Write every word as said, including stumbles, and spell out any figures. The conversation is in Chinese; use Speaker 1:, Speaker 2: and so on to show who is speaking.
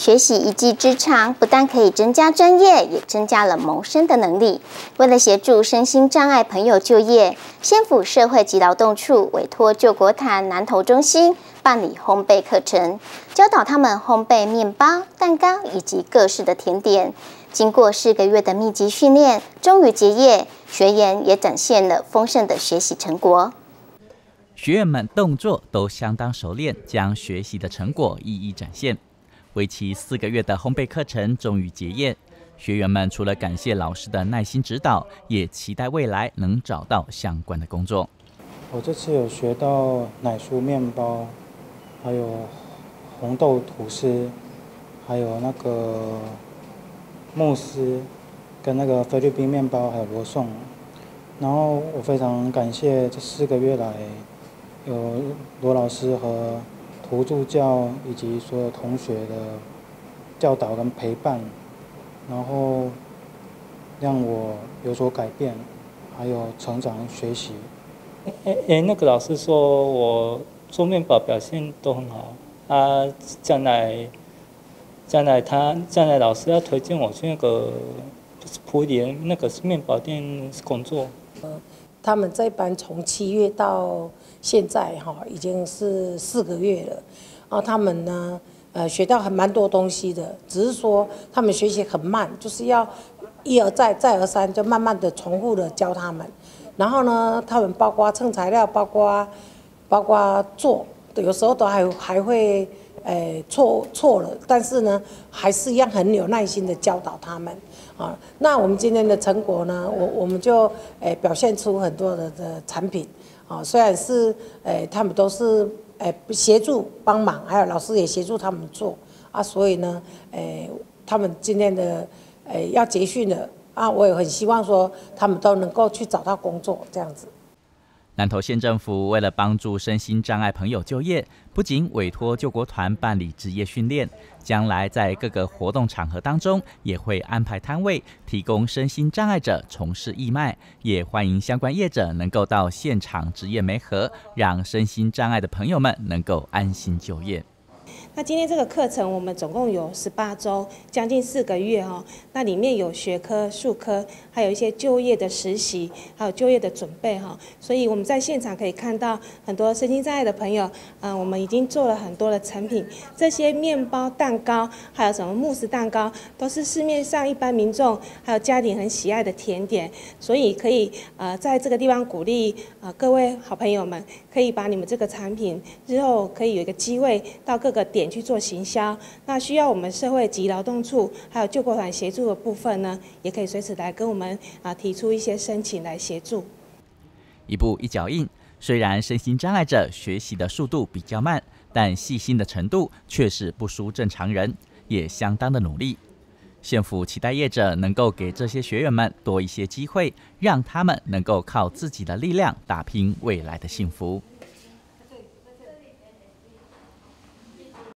Speaker 1: 学习一技之长，不但可以增加专业，也增加了谋生的能力。为了协助身心障碍朋友就业，县府社会及劳动处委托救国团南投中心办理烘焙课程，教导他们烘焙面包、蛋糕以及各式的甜点。经过四个月的密集训练，终于结业，学员也展现了丰盛的学习成果。
Speaker 2: 学员们动作都相当熟练，将学习的成果一一展现。为期四个月的烘焙课程终于结业，学员们除了感谢老师的耐心指导，也期待未来能找到相关的工作。
Speaker 3: 我这次有学到奶酥面包，还有红豆吐司，还有那个慕斯，跟那个菲律宾面包，还有罗宋。然后我非常感谢这四个月来有罗老师和涂助教以及所有同学的教导跟陪伴，然后让我有所改变，还有成长学习。
Speaker 4: 哎哎，那个老师说我做面包表现都很好啊，将来将来他将来老师要推荐我去那个就是埔里那个面包店工作。
Speaker 5: 呃，他们这班从七月到现在哈，已经是四个月了。然后他们呢，呃，学到很蛮多东西的，只是说他们学习很慢，就是要一而再，再而三，就慢慢的重复的教他们。然后呢，他们包括称材料，包括包括做，有时候都还还会，呃，错错了，但是呢，还是一样很有耐心的教导他们。啊，那我们今天的成果呢，我我们就诶表现出很多的的产品，啊，虽然是诶他们都是诶协助帮忙，还有老师也协助他们做啊，所以呢，诶他们今天的诶要结训了啊，我也很希望说他们都能够去找到工作这样子。
Speaker 2: 南投县政府为了帮助身心障碍朋友就业，不仅委托救国团办理职业训练，将来在各个活动场合当中也会安排摊位，提供身心障碍者从事义卖，也欢迎相关业者能够到现场职业媒合，让身心障碍的朋友们能够安心就业。
Speaker 6: 那今天这个课程我们总共有十八周，将近四个月哈。那里面有学科、术科，还有一些就业的实习，还有就业的准备哈。所以我们在现场可以看到很多身心障碍的朋友，嗯，我们已经做了很多的成品。这些面包、蛋糕，还有什么慕斯蛋糕，都是市面上一般民众还有家庭很喜爱的甜点。所以可以呃在这个地方鼓励呃各位好朋友们，可以把你们这个产品日后可以有一个机会到各个点去做行销，那需要我们社会及劳动处还有救国团协助的部分呢，也可以随时来跟我们啊提出一些申请来协助。
Speaker 2: 一步一脚印，虽然身心障碍者学习的速度比较慢，但细心的程度却是不输正常人，也相当的努力。县府期待业者能够给这些学员们多一些机会，让他们能够靠自己的力量打拼未来的幸福。